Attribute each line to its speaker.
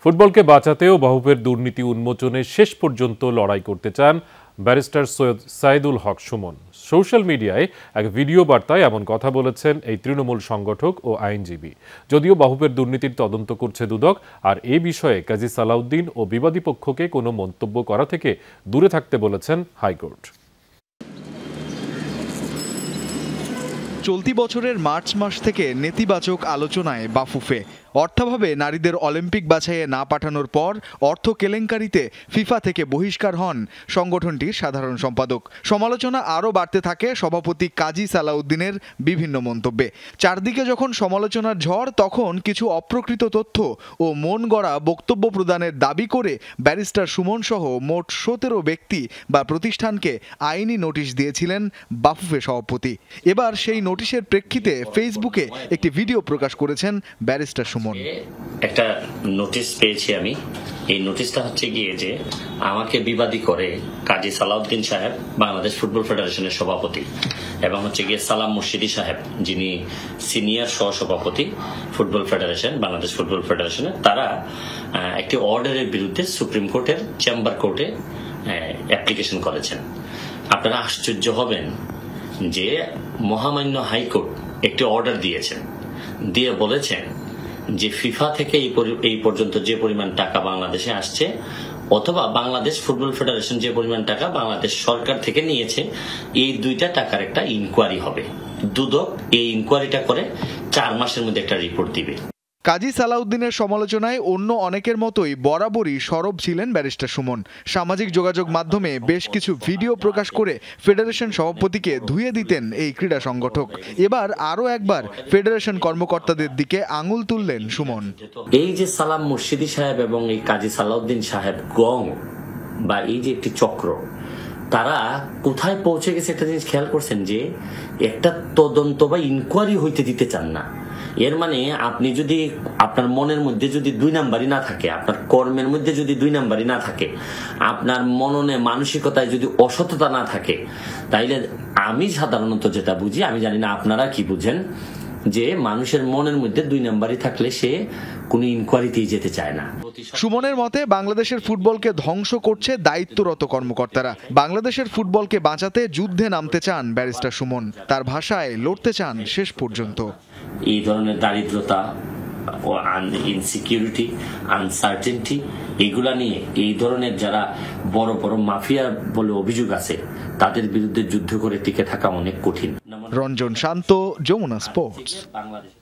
Speaker 1: ফুটবলকে বাঁচাতেও বাফুফের দুর্নীতি উন্মোচনে শেষ পর্যন্ত লড়াই করতে চান ব্যারিস্টার সৈয়দ সাইদুল হক সুমন। সোশ্যাল মিডিয়ায় এক ভিডিও বার্তায় এমন কথা বলেছেন এই তৃণমূল সংগঠক ও আইনজীবী। যদিও বাফুফের দুর্নীতির তদন্ত করছে দুদক, আর এই বিষয়ে কাজী সালাউদ্দিন ও বিবাদী পক্ষকে কোনো মন্তব্য করা থেকে দূরে থাকতে বলেছেন হাইকোর্ট।
Speaker 2: চলতি বছরের মার্চ মাস থেকে নেতিবাচক আলোচনায় বাফুফে। অর্থাভাবে নারীদের অলিম্পিক বাছাইয়ে না পাঠানোর পর অর্থ কেলেঙ্কারিতে ফিফা থেকে বহিষ্কার হন সংগঠনটির সাধারণ সম্পাদক। সমালোচনা আরও বাড়তে থাকে সভাপতি কাজী সালাউদ্দিনের বিভিন্ন মন্তব্যে। চারদিকে যখন সমালোচনার ঝড়, তখন কিছু অপ্রকৃত তথ্য ও মন গড়া বক্তব্য প্রদানের দাবি করে ব্যারিস্টার সুমন সহ মোট 17 ব্যক্তি বা প্রতিষ্ঠানকে আইনি নোটিশ দিয়েছিলেন বাফুফে সভাপতি। এবার সেই নোটিশের প্রেক্ষিতে ফেসবুকে একটি ভিডিও প্রকাশ করেছেন ব্যারিস্টার সুমন।
Speaker 3: একটা নোটিশ পেয়েছি আমি। এই নোটিশটা হচ্ছে গিয়ে যে আমাকে বিবাদী করে কাজী সালাউদ্দিন সাহেব, বাংলাদেশ ফুটবল ফেডারেশনের সভাপতি, এবং হচ্ছে গিয়ে সালাম মুর্শিদি সাহেব, যিনি সিনিয়র সহসভাপতি ফুটবল ফেডারেশন, বাংলাদেশ ফুটবল ফেডারেশনের। তারা একটি অর্ডারের বিরুদ্ধে সুপ্রিম কোর্টের চেম্বার কোর্টে অ্যাপ্লিকেশন করেছেন। আপনারা আশ্চর্য হবেন যে মহামান্য হাইকোর্ট একটি অর্ডার দিয়েছেন, দিয়ে বলেছেন যে ফিফা থেকে এই পর্যন্ত যে পরিমাণ টাকা বাংলাদেশে আসছে, অথবা বাংলাদেশ ফুটবল ফেডারেশন যে পরিমাণ টাকা বাংলাদেশ সরকার থেকে নিয়েছে, এই দুইটা টাকার একটা ইনকোয়ারি হবে। দুদক এই ইনকোয়ারিটা করে 4 মাসের মধ্যে একটা রিপোর্ট দিবে।
Speaker 2: কাজী সালাউদ্দিনের সমালোচনায় অন্য অনেকের মতোই বরাবরই সরব ছিলেন ব্যারিস্টার সুমন। সামাজিক যোগাযোগ মাধ্যমে বেশ কিছু ভিডিও প্রকাশ করে ফেডারেশন সভাপতিকে ধুয়ে দিতেন এই ক্রীড়া সংগঠক। এবার আরও একবার ফেডারেশন কর্মকর্তাদের দিকে আঙুল তুললেন সুমন।
Speaker 3: এই যে সালাম মুর্শিদি সাহেব এবং এই কাজী সালাউদ্দিন সাহেব গং বা এই যে একটি চক্র, তারা কোথায় পৌঁছে গেছে একটা জিনিস খেয়াল করছেন, যে একটা তদন্ত বা ইনকোয়ারি হইতে দিতে চান না। এর মানে আপনি যদি আপনার মনের মধ্যে যদি 2 নাম্বারই না থাকে, আপনার কর্মের মধ্যে যদি 2 নাম্বারই না থাকে, আপনার মননে মানসিকতায় যদি অসততা না থাকে, তাইলে আমি সাধারণত যেটা বুঝি, আমি জানি না আপনারা কি বুঝেন, যে মানুষের মনের মধ্যে 2 নাম্বারই থাকলে সে কোনো ইনকোয়ারিতেই যেতে চায় না।
Speaker 2: সুমনের মতে বাংলাদেশের ফুটবলকে ধ্বংস করছে দায়িত্বরত কর্মকর্তারা। বাংলাদেশের ফুটবলকে বাঁচাতে যুদ্ধে নামতে চান ব্যারিস্টার সুমন। তার ভাষায় লড়তে চান শেষ পর্যন্ত।
Speaker 3: এই ধরনের দারিদ্রতা, ইনসিকিউরিটি, আনসার্টেনটি, এগুলা নিয়ে এই ধরনের যারা বড় বড় মাফিয়া বলে অভিযোগ আছে, তাদের বিরুদ্ধে যুদ্ধ করে টিকে থাকা অনেক কঠিন।
Speaker 2: রঞ্জন শান্ত, যমুনা স্পোর্টস।